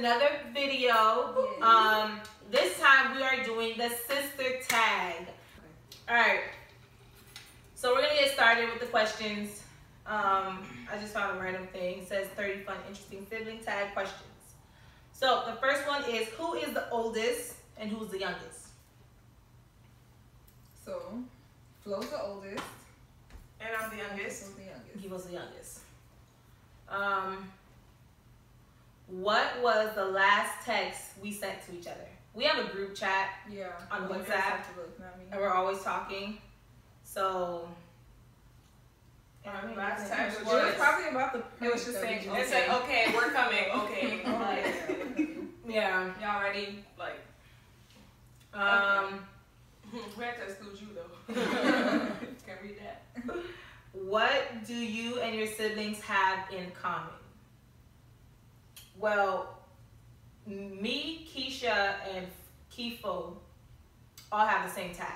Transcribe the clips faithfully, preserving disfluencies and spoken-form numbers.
another video. Yes. Um, this time we are doing the sister tag. All right. So we're gonna get started with the questions. Um, I just found a random thing. It says thirty fun, interesting sibling tag questions. So the first one is, who is the oldest and who's the youngest? So, Flo's the oldest. And I'm the youngest. Flo's the youngest. He was the youngest. Um, what was the last text we sent to each other? We have a group chat Yeah. on You guys WhatsApp, have to look, not me. and we're always talking. So, Our last text It was, was probably about the. it was just saying, okay. it said, okay, we're coming, okay. Oh, Like, yeah. y'all ready? Like, Um, we have to exclude you though. Can't read that. what do you and your siblings have in common? Well, me, Keisha, and Kifo all have the same tag.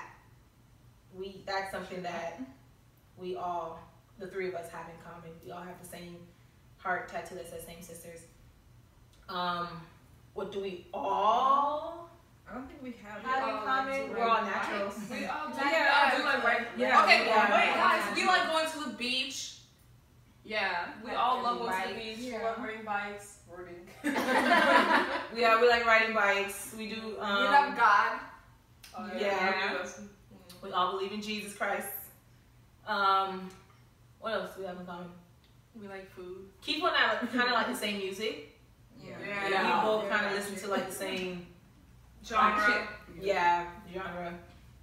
We that's something that we all, the three of us, have in common. We all have the same heart tattoo that says "Same Sisters." Um, what do we all I don't think we have. have in it. common? Like, We're all right. naturals. We all do, Yeah, we all do like right. yeah, Okay, yeah. wait, guys, we like going to the beach. Yeah, we Like all love riding going to the bikes. beach. Yeah. We love riding bikes. Wording. Yeah, we like riding bikes. We do. Um, we love God. Oh, yeah. We all believe in Jesus Christ. Um, what else do we have in common? We like food. Kifo and I kind of like the same music. Yeah. Yeah. Yeah, we both Yeah. kind of listen to like the same Genre. yeah genre.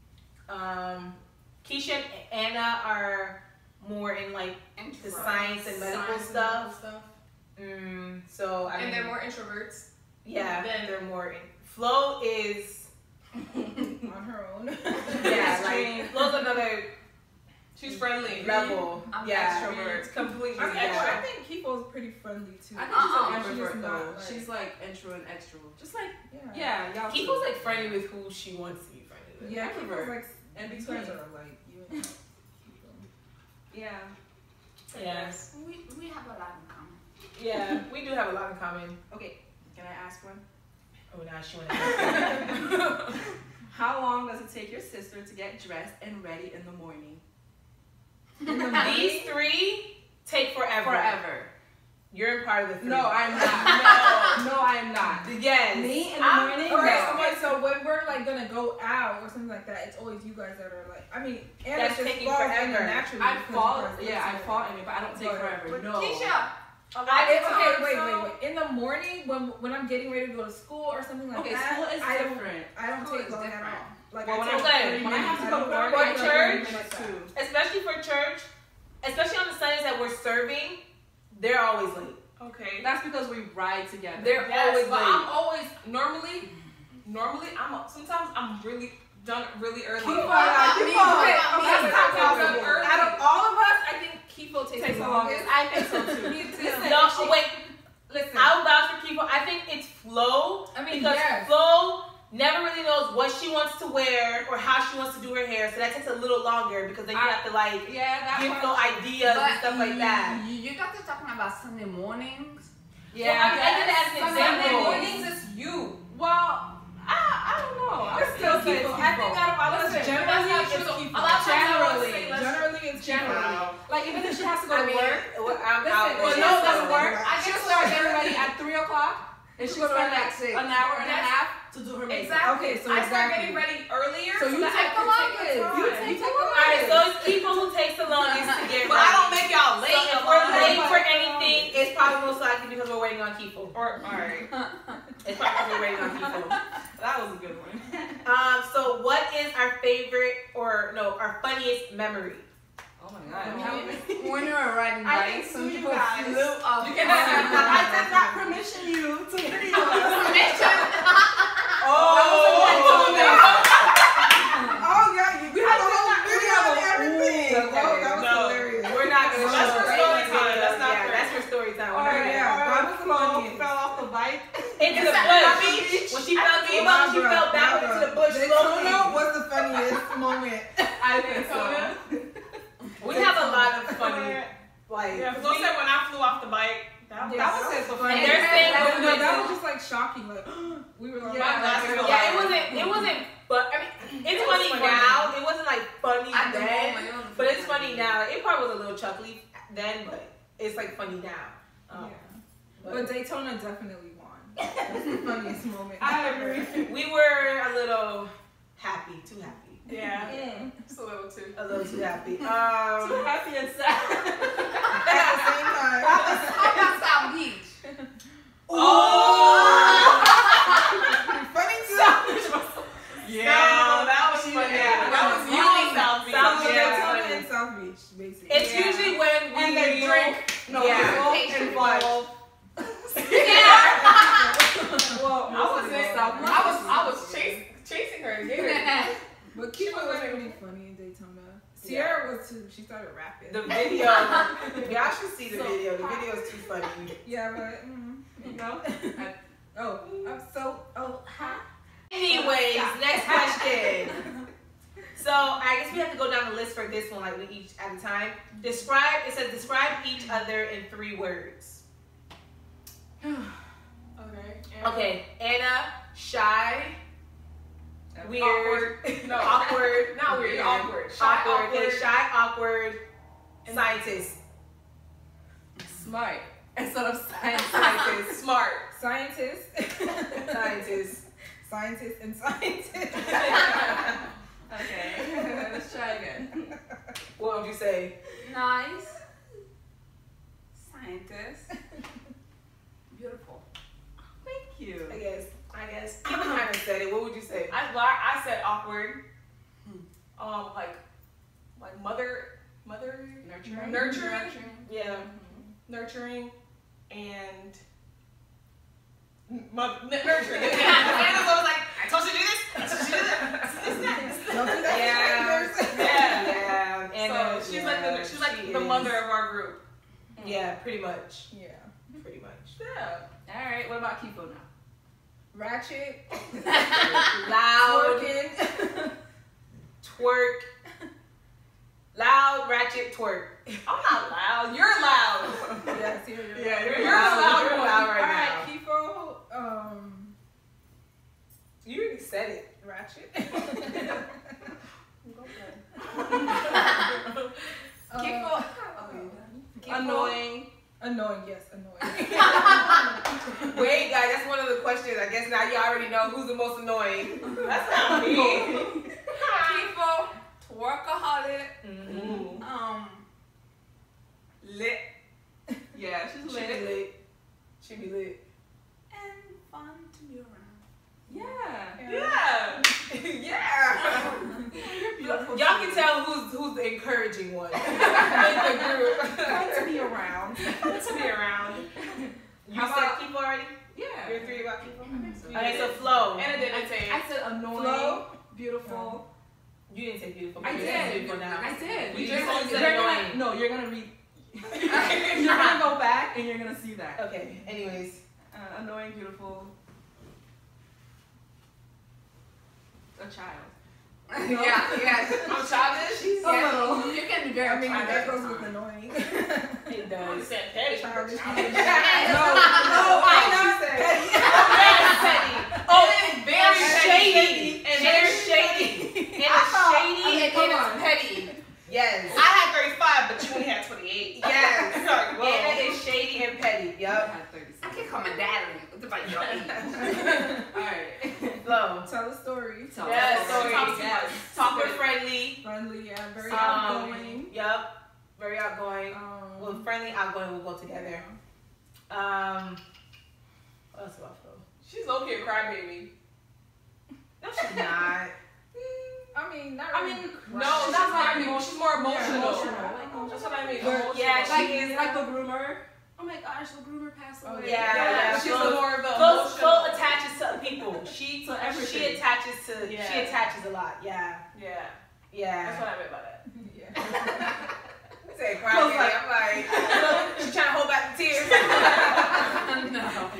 Um, Keisha and Anna are more in like the science and medical Science and stuff. medical stuff. Mm, so I And mean, they're more introverts. yeah, than- they're more in. Flo is On her own. yeah, like Flo's another She's friendly. level. I'm yeah, extrovert. it's completely. I mean, yeah. I think Kifo's pretty friendly too. I think Uh-uh. she's an She's introvert not, though. like- She's like intro and extro. Just like, Yeah. yeah, y'all. Kifo's like friendly with who she wants to be friendly with. Yeah, Extrovert. Kifo's like, And these between. guys are like you and Kifo. Yeah. Yes. We, we have a lot in common. Yeah, we do have a lot in common. Okay, can I ask one? Oh, now she want to. How long does it take your sister to get dressed and ready in the morning? These three take forever. Forever. You're in part of the three. No, I'm not. No, no, I'm not. Yes. Me in the I'm- morning? Okay, No. okay, so when we're like gonna go out or something like that, it's always you guys that are like, I mean, Anna That's just taking falls in forever. naturally. I because fall. you guys Yeah, I listen. fall in it, but I don't take But- forever. but No. Keisha. A lot I, of okay, times, wait, so- wait, wait. In the morning, when when I'm getting ready to go to school or something like Okay, that, school is I don't, different. I don't School take is long at different. all. Like Well, I when take I- thirty when I have minutes. to go to don't work, For take I take thirty church, minutes too. out. especially for church, especially on the Sundays that we're serving, they're always late. Okay. That's because we ride together. They're Yes, always but late. I'm always normally, normally I'm a- sometimes I'm really done really early. Kifo, But yeah, I mean, Kifo. okay, Okay, sometimes okay, I'm okay. done early. Out of all of us, I think Kifo takes, Takes the the longest. longest. I think so too. Me too. Listen, No, she- wait. Listen, I'll vouch for Kifo. I think it's Flo. I mean, because yes. Flo never really knows what she wants to wear or how she wants to do her hair, so that takes a little longer because then you I- have to like Yeah, that give part. Flo ideas But and stuff like that. You, you got to talking about Sunday mornings. Well, I, mean, I did it as an Sunday example. mornings is you. Well, I, I don't know. I We're still say Kifo. it's I think out of all of us, Listen, generally, that's not it's true. Kifo. A lot of times I would Generally. say let's- Generally, it's Generally. Kifo. Like, even if she has to go I to mean, work, well, I'm listen, out. well, with no, it, that's so- work. I She'll just start started getting ready at three o'clock, and she'll Go to spend work like at six. an hour and a That's- half to do her makeup. Exactly. Okay, so I start exactly. getting ready earlier. So you that take I the can longest. take You time. take the Alright, so it's people who takes the longest to get But I ready. don't make y'all late. So if a we're lot. late for anything, it's probably most likely because we're waiting on Kifo. Or alright. It's probably because we're waiting on Kifo. That was a good one. Um, so what is our favorite or no, our funniest memory? Oh my god. When you were riding I bikes, think some so, you people guys. flew up. You can- I did not permission you to video us. Oh yeah, you We got had the to whole not- we video have and a- everything. Ooh, Oh, that was no. hilarious. We're not gonna That's show for any story time. videos. That's not yeah, for- that's for story time. Oh, We're not yeah. gonna- that was the funniest. fell off the bike. Into the At bush. the beach. When she At fell, the she beach. fell, she Bruh, fell back bruh. into the bush slowly. Daytona was the funniest moment. I think so. We have a lot of funny, like, Yeah, Flo said when I flew off the bike, That was, Yeah, that was that so was funny. And they're saying That, what no, we that do. was just like shocking. Like we were like, Yeah, that's like, real. Yeah, it wasn't. It wasn't. But I mean, it's It was funny funny. now. It wasn't like funny At the then, moment, it wasn't but it's funny now. It probably was a little chuckly then, but it's like funny now. Um, Yeah. but But Daytona definitely won. That's the funniest moment. I agree. we were a little happy, too happy, Yeah. Mm. Just a little too. a little too happy. Too Um, happy and sad. At the same time. How about South Beach? oh, Funny too. Yeah, that was funny. Yeah. That was you Funny. in South Beach. South So Beach. Yeah. Daytona and South Beach, basically. it's Yeah. usually when we And they drink. No, Yeah. people involved. Well, I was in South Beach. I was, I was chasing, chasing her to get her. But She Kiva was was winning. pretty funny in Daytona. Sierra was too. She started rapping. the video. Y'all should see the So video. The video is too funny. Yeah, but mm, You know? oh, I'm so oh hi. Anyways, next question. So I guess we have to go down the list for this one, like we each at a time. Describe. It says describe each other in three words. Okay. Okay, Anna, shy, weird, Awkward. No. awkward, Not weird. Awkward. Shy, awkward, awkward. okay, shy, awkward, scientist, Smart. Instead of science. scientist, Smart. Scientist. scientist. Scientist and scientist. Okay. Let's try again. What would you say? Nice. Scientist. Beautiful. Thank you. I guess. I guess. You kind of said it. What would you say? I, well, I I said awkward. Um, like, like mother, mother, Nurturing. Nurturing. Yeah. nurturing, and mother, nurturing. Anna's always like, I told you to do this. I told you to do this. This next. Don't do that. Yeah. to Yeah. Yeah. And So uh, she's yeah, like the she's like she the is. mother of our group. Yeah, pretty much. strangers. Yeah. Pretty much. Yeah. All right. What about Kifo now? Ratchet. Loud, Twerking. twerk. Loud, ratchet, twerk. I'm not loud. You're loud. Yeah, see, you're Yeah, you're, You're you're loud. loud. You're one. loud right All now. right, Kifo. Um, You already said it. ratchet. Um, Kifo. Annoying. Annoying, yes, annoying. Wait, guys, that's one of the questions. I guess now you already know who's the most annoying. That's not me. Kifo. Workaholic. Mm-hmm. Um. Lit. Yeah, she's She be lit. lit. She be lit. And fun to be around. Yeah. Yeah. Yeah. Yeah. You're beautiful. Y'all can tell who's who's the encouraging one in the group. Fun to be around. Fun to be around. You How said about- people already? Yeah. You're three about people? I think so. Okay, so Flo. Anna didn't say. I said annoying, Flo? beautiful. You didn't say beautiful. I You did. said beautiful now. I did. You You just just said you're annoying. gonna, no, you're gonna read. You're gonna go back and you're gonna see that. Okay, anyways. Uh, annoying, beautiful. A child. Yeah, yeah. I'm childish. She's a Yeah, little. You can be I very mean, childish. that goes with annoying. It I'm does. saying petty. Childish. Childish. No, no, I I'm know. not petty. Very petty. Oh, It is very and shady. shady. And And very shady. And I thought- shady. And And it it's is petty. Yes. I had thirty-five, but you only had twenty-eight. Yes. Sorry, whoa. Anna is shady and petty. I Yup. had thirty-six. I can't call my dad on you. What about your age? Alright. Flo. Tell a story. Tell Yes, us. sorry. Talk to Yes. us. Super friendly. Friendly, yeah, very Um, outgoing. Yup. Very outgoing. Um, Well, friendly, outgoing will go together. Um, what else about Flo? She's low-key a crybaby. No, she's not. I mean, not I really mean, crush. no, that's what I mean. She's more Yeah, emotional. emotional. That's what I mean. But- Emotional. yeah, she like, is. like the groomer. Oh my gosh, the groomer passed Oh, away. yeah, yeah, She's Flo- more of the Flo, emotional. Flo attaches to people. She To she everything. attaches to Yeah. she attaches a lot. Yeah, Yeah, that's yeah. what I meant by that. Yeah. Say Flo's crying. like- I'm like, she's trying to hold back the tears. No.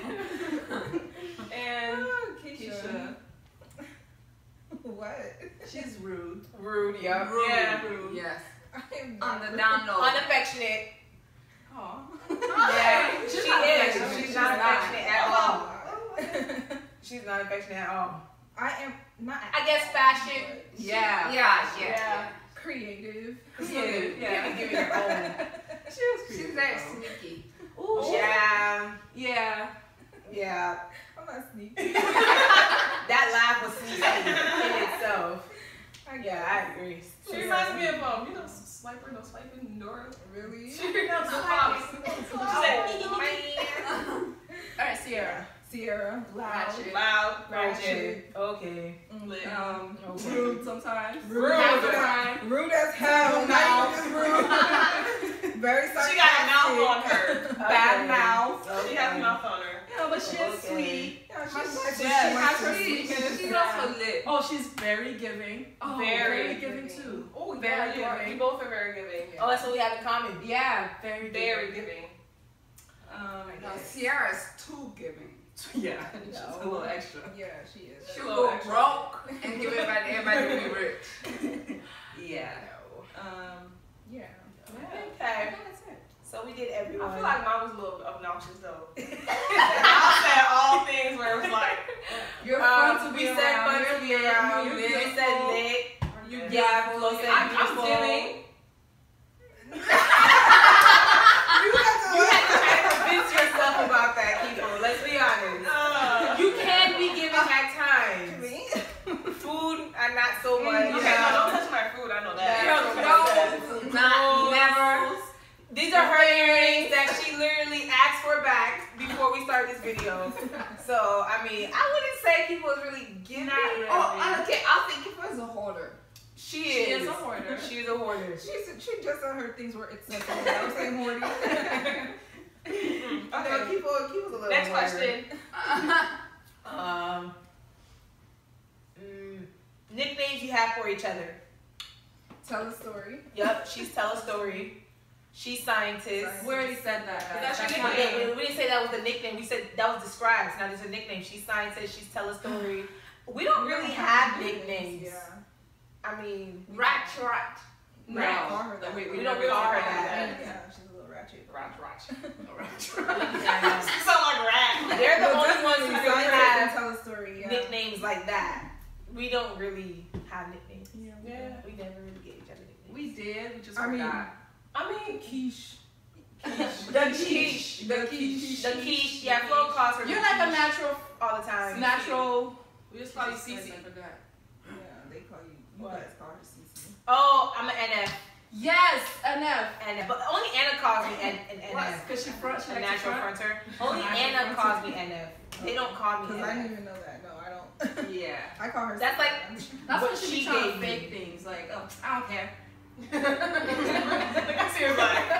And Oh, Keisha. Keisha, What? she's rude. Rude. Yup. Yeah, rude. Yes. I am On not the down low. Unaffectionate. Aw. I'm Yeah, she She's not is. affectionate. She's She's not not. affectionate at all. She's not affectionate at all. I am not. I guess fashion. Yeah. Yeah, yeah. Yeah. Creative. Creative. Yeah, Yeah. you give it your own. She was She's creative. very though. sneaky. Ooh. Yeah, Yeah. yeah. I'm not sneaky. That laugh was sneaky in itself. I Yeah, I agree. She reminds me of um, you know, Swiper, no swiping, Nora. Really? She knows the pops. She said, Man. alright, Sierra. Sierra. Loud. Ratchet. Loud, Ratchet. ratchet, Okay. lit, Mhm. um, Okay. rude sometimes. Rude. Half the time. Rude as hell. Rude Not mouth. even rude. Very sarcastic. She got a mouth on her. Bad Okay. mouth. Okay. She has a mouth on her. Yeah, but she's Okay. sweet. Yeah, she's My nice. sister, Yeah, She she wants has to her see. She's She's also lit. Oh, she's very giving. Oh, Very very giving giving. too. Oh, Very yeah, you are. giving. You both are very giving. Oh, that's what we have in common. Yeah, very Very giving. giving. Um, No, yes. Sierra's too giving. Yeah, she's a little extra. Yeah, she is. She A will little go extra. broke and give everybody, everybody will be rich. Yeah. Um, Yeah. Okay. that's it. So we did everyone. I feel like mine was a little obnoxious though. I said all things where it was like, You're Um, fun to we be said around. fun You're to be lit. around. You're We beautiful. said lit. You Okay. Yeah, beautiful. Flo said You're I'm, I'm beautiful. giving. You have to You had to try to convince yourself about that, people. Let's be honest. Uh, You can be giving at times. me. Food, are not so much. okay, Yeah. no, don't touch my food. I know that. Yeah. No, not never. These are her earrings that she literally asked for back before we started this video. So, I mean, I wouldn't say people is really giving. Not really. Oh, okay. I'll think of her as a hoarder. She She is. is a hoarder. She's a hoarder. She's, she just said her things were accessible. I was saying hoarding. Okay. Okay. People, people's a little Next hoarder. question. Um, mm, nicknames you have for each other. Tell a story. Yep, she's tell a story. She's scientist. We already said that. That's That's your not nickname. it. We didn't say that was the nickname. We said that was described. Now there's a nickname. She's scientist. She's tell a story. We don't We really don't have nicknames. Yeah. I mean, Rat, rat. No. Right. Call her that. We, We don't call her that. Yeah, she's a little ratchet. Rat, rat. yeah. You sound like rat. They're the But only ones who definitely really scientist and have tell a story. Yeah. nicknames like that. We don't really have nicknames. Yeah. Yeah. We never really gave each other nicknames. We did. We just I mean, forgot. I mean, Quiche. The quiche. The quiche. The quiche. Yeah, Flo calls her. you're the like a quiche natural, all the time. natural. We just call you Cece. Yeah, they call you. You What? guys call her Cece. Oh, I'm an N F. Yes, enough. N F. But only Anna calls me N- an N F. Because she front, she A likes to natural front. fronter. Only Natural Anna fronter. calls me N F. They don't call me Because N I didn't F. even know that. No, I don't. Yeah. I call her. That's like- That's What what she she be trying gave to me. fake things. Like, oh, I don't care. Look, I see her like,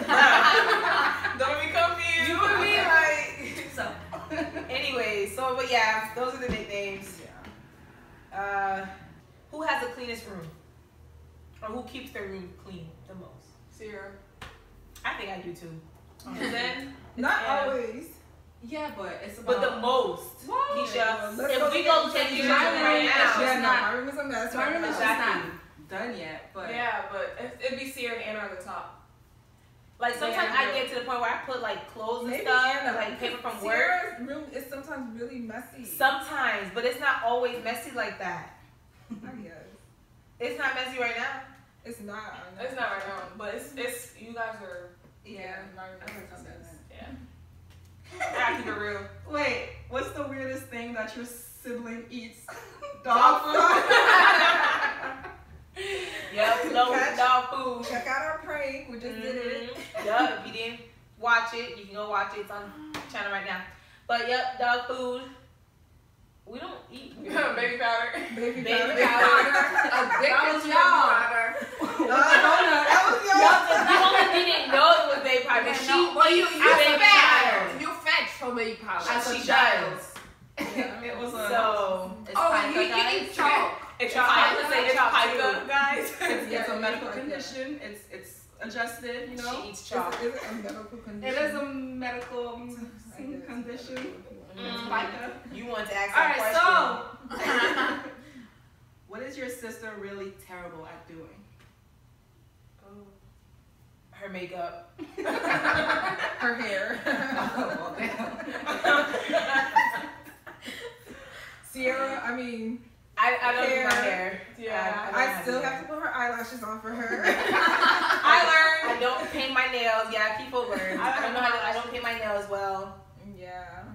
nah. Don't be confused. You and me, like. So. Anyway, so, but yeah, those are the nicknames. Yeah. Uh, who has the cleanest room? Or who keeps their room clean the most? Sierra. I think I do too. And then, Not Yeah. always. yeah, but it's about. But the most. What? Keisha, Let's if go we get go each check other's each room other room right right now. now. Yeah, no, not- my room is a mess. My right room is now. just Exactly. not done yet, but Yeah, but it- it'd be Sierra and Anna on the top. Like sometimes Yeah, I I know. get to the point where I put like clothes and Maybe stuff, Anna, like paper from work. Sierra's room is sometimes really messy. Sometimes, but it's not always messy like that. I guess. It's not messy right now. It's not. I know. It's not right now, but it's it's you guys are Yeah, my room I is heard a you mess. yeah. I gotta keep it real. Wait, what's the weirdest thing that your sibling eats? Dog Dog food. Yep, no Catch- dog food. Check out our prank. We just did it. Mhm. Yep, if you didn't watch it, you can go watch it. It's on the channel right now. But yep, dog food. We don't eat weird. Baby powder. Baby, Baby powder. powder. Addicted to y'all. water. No, that was Y'all, y'all. the only didn't know it was baby powder. Yeah, She no, well, you, eats you baby fetch. powder. You fetch for baby powder. As a she child. does. Yeah. It was a. So It's Oh, pica, you, you guys. eat chalk. It's Chalk. pica. I would say It's chalk, pica, too. guys. It's, Yeah, it's a you medical like that. condition. It's it's adjusted. You know. She eats Is chalk. it, is it a medical condition? It is a medical I guess. condition. Mm. It's pica. You want to ask All that right, question. so what is your sister really terrible at doing? Her makeup. her hair. Oh, damn. Sierra, I mean, I, I don't do my Hair. hair. Yeah. don't I have still hair. have to put her eyelashes on for her. I learned. I don't paint my nails. Yeah, people learn. I I don't know learned how to, I how don't paint my nails well. Yeah.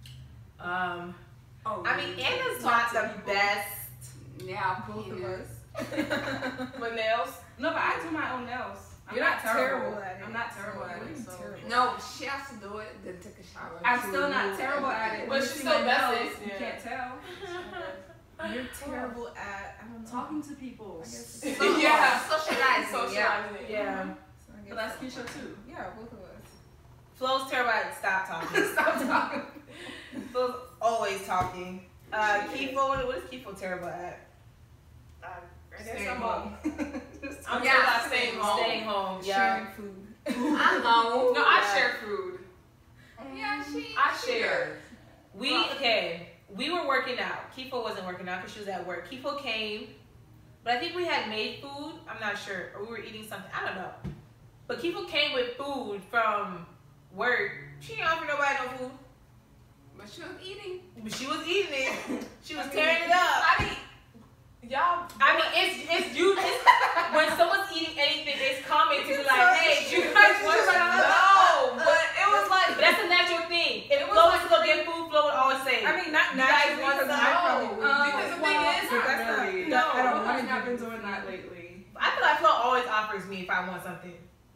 Um, Oh, I mean, yeah. Anna's Talk not to the people. best. Yeah, Both of yeah. us. With nails. No, but I do my own nails. I'm You're not terrible terrible at it. I'm not terrible So at what it. are you So. terrible? No, she has to do it, then take a shower. I'm She still will not move terrible and- at it. But When you she see still my does nails, it, You yeah. can't tell. You're terrible at, I don't know. Talking to people. I guess. So, Yeah. Socializing. Socializing Yeah. it. Yeah. So I guess But that's Keisha too. Yeah, both of us. Flo's terrible at stop talking. Stop talking. Flo's always talking. Uh, Kifo, what what is Kifo terrible at? I guess Staying I'm home. I'm Yeah, still not staying home. Staying home. Yeah. Sharing food. I know. No, I Yeah. share food. Yeah, she. I she share. does. We okay. We were working out. Kifo wasn't working out because she was at work. Kifo came, but I think we had made food. I'm not sure, or we were eating something. I don't know. But Kifo came with food from work. She didn't offer nobody no food, But she was eating. but she was eating it. She was I mean, tearing it up. I mean, y'all. I mean, it's it's you. It's, when someone's eating anything, it's common to be like, hey, do you guys want some? No, but it was like. But that's a natural thing. If It was Flo like was to go get food, Flo would always say, I mean, not You guys naturally, want because some? I probably No, would. because the thing is, but that's not, really. that, I don't I've want not to been do doing that lately. I feel like Flo always offers me if I want something.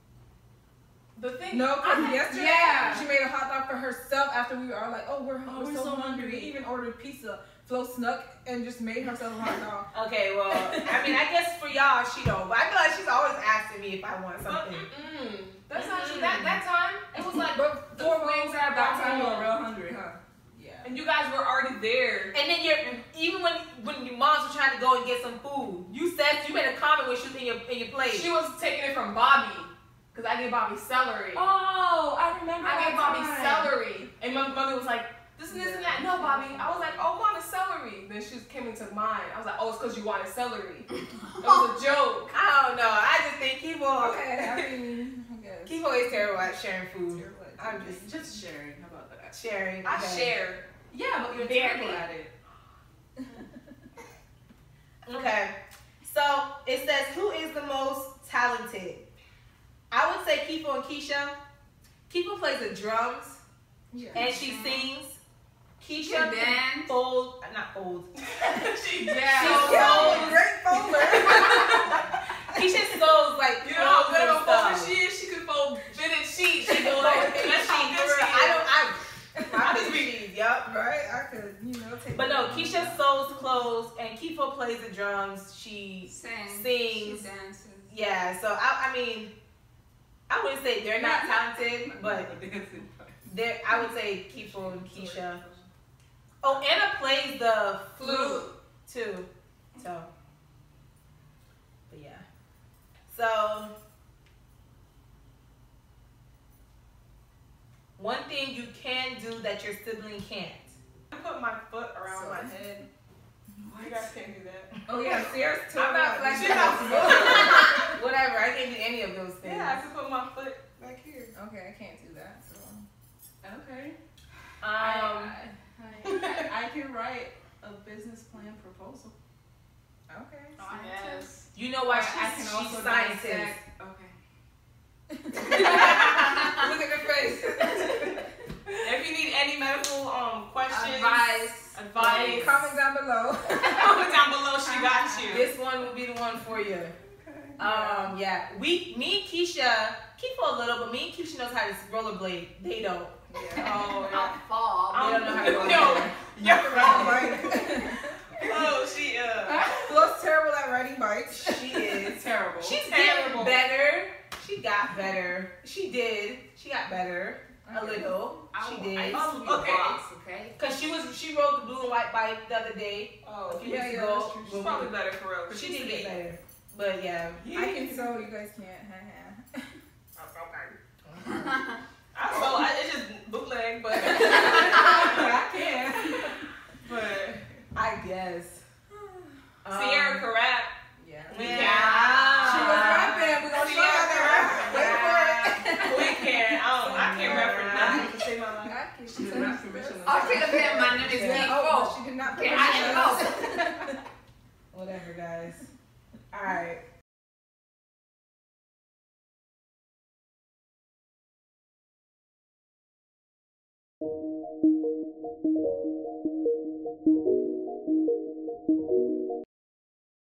The thing. No, because I- yesterday Yeah. she made a hot dog for herself after we were all like, oh, we're, Oh, we're, we're so, so hungry. hungry. We even ordered pizza. Flo snuck and just made herself a hot dog. Okay, well, I mean, I guess for y'all, she don't. But I feel like she's always asking me if I want But, something. mm-mm. That's not true. That that time, it was like, But the four wings wings are are about That time you were home. real hungry, huh? Yeah. and you guys were already there. And then you're even when when your moms were trying to go and get some food, you said you made a comment when she was in your in your plate. She was taking it from Bobby, cause I gave Bobby celery. Oh, I remember. I that gave Bobby time. celery, and my mommy was like, "This and this and that." No, Bobby. I was like, "Oh, mom, it's celery." Then she came and took mine. I was like, "Oh, it's cause you wanted celery." It was a joke. I don't know. I just think Kivo, Okay, I mean, I guess. Kivo is terrible at sharing food. Terrible at I'm doing just Just sharing. How about that? sharing. I okay. share. Yeah, but you're Very. terrible at it. Okay. So it says, who is the most talented? I would say Kifo and Keisha. Kifo plays the drums Yeah. and she sings. She Keisha dance. folds, not folds. she, Yeah. So, Yeah. Great folder. Keisha sews like you know how good of a clothes folder and stuff. she is? She could fold fitted sheets. She Like, could like, fitted that's how sheets, good for she real. I is. don't. I. I just read. Yep. Right? I could, you know, take But no, Keisha sews clothes and Kifo plays the drums. She Sings. Sings. She dances. yeah. So I. I mean, I wouldn't say they're not talented, but they're. I would say Kifo and Keisha. Oh, Anna plays the flute too. So. But yeah. So. One thing you can do that your sibling can't. I put my foot around So- my head. You guys can't do that. Oh, yeah, Sierra's too. I'm not like She's not that. Whatever. I can't do any of those things. Yeah, I can put my foot back here. Okay, I can't do that, so. Okay. Um. I, I, I, I can write a business plan proposal. Okay. Oh, yes. You know why I- she's, I can she's also scientist. dissect- Okay. Look at her face. If you need any medical um questions, Advice. advice, Comment down below. comment down below. She got you. This one will be the one for you. Okay. Um, yeah. We, me and Keisha, Keisha a little, but me and Keisha knows how to rollerblade. They don't. Yeah. Oh, yeah. I'll fall. They don't know how to No. rollerblade. Yeah. Right. Oh, she uh. Flo's terrible at riding bikes. She is. Terrible. She's Terrible. getting better. She got better. She did. She got better a Okay. little. She I did. used to be Okay. a boss, okay? Cause she was she rode the blue and white bike the other day. Oh, A few yeah, weeks yeah, ago. that's true. she's probably better for real. 'cause She she's did get sweet. better. But yeah. I can sew, you guys can't. I so I, it's just bootleg, but I can. but I guess. Um, Sierra can rap. Yeah. We Yeah. can. She was rapping. We're gonna show y'all that rap. Wait for it. We can. I don't. I can't rap She did not permission. Oh, she could say my name is Yeah, Keith oh, Fo. but she did not. Okay, put I her am name. Whatever, guys. All right. you